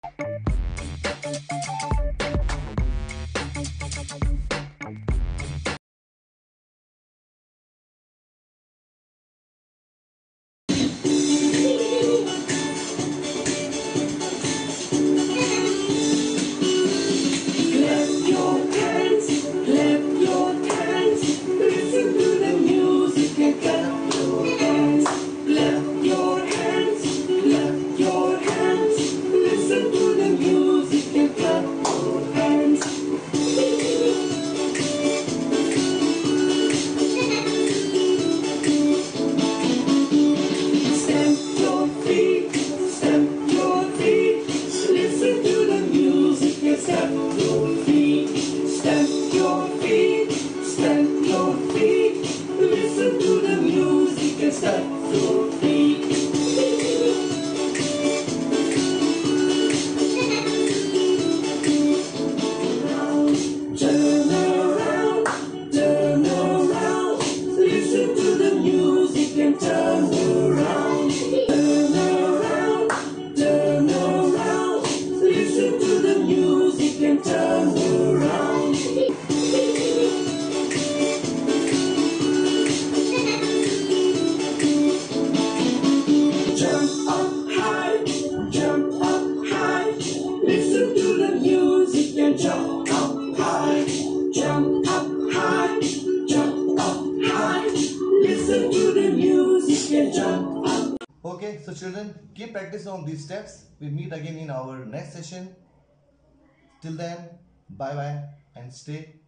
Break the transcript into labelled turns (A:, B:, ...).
A: Okay, so children, keep practice on these steps. We meet again in our next session. Till then, bye bye and stay